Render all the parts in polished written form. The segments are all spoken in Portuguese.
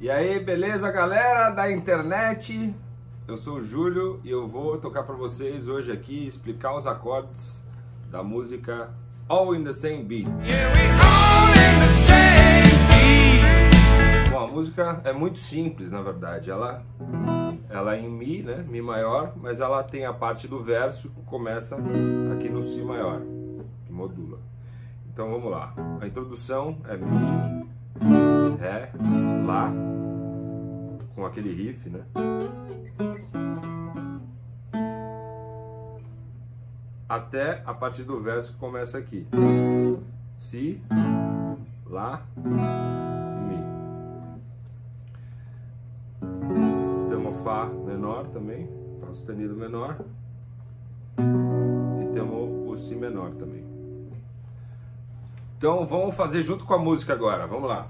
E aí, beleza, galera da internet? Eu sou o Júlio e eu vou tocar para vocês hoje aqui, explicar os acordes da música All in the Same Beat. Bom, a música é muito simples, na verdade. Ela é em Mi, né? Mi maior, mas ela tem a parte do verso que começa aqui no Si maior, que modula. Então vamos lá. A introdução é Mi, Ré, Lá, com aquele riff, né? Até a partir do verso que começa aqui. Si, Lá, Mi. Temos Fá menor também, Fá sustenido menor. E temos o Si menor também. Então vamos fazer junto com a música agora, vamos lá.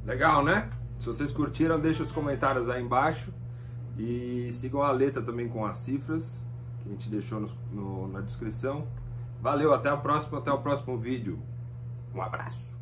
Legal, né? Se vocês curtiram, deixa os comentários aí embaixo. E sigam a letra também com as cifras que a gente deixou na descrição. Valeu, até a próxima, até o próximo vídeo. Um abraço.